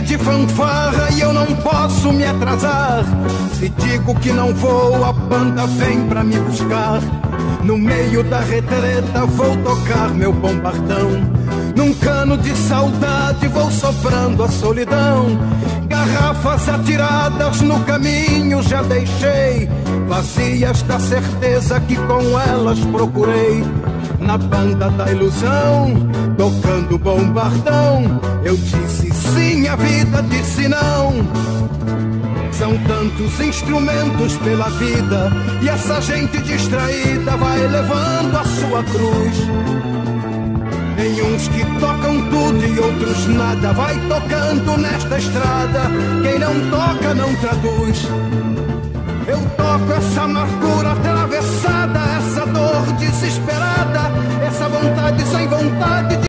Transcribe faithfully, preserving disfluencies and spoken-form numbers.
de fanfarra e eu não posso me atrasar. Se digo que não vou, a banda vem pra me buscar. No meio da retreta vou tocar meu bombardão. Num cano de saudade vou soprando a solidão. Garrafas atiradas no caminho já deixei, vazias da certeza que com elas procurei. Na banda da ilusão, tocando bombardão, eu disse sim, a vida disse não. São tantos instrumentos pela vida, e essa gente distraída vai levando a sua cruz. Tem uns que tocam tudo e outros nada, vai tocando nesta estrada, quem não toca não traduz. Eu toco essa amargura atravessada, essa dor desesperada, essa vontade sem vontade de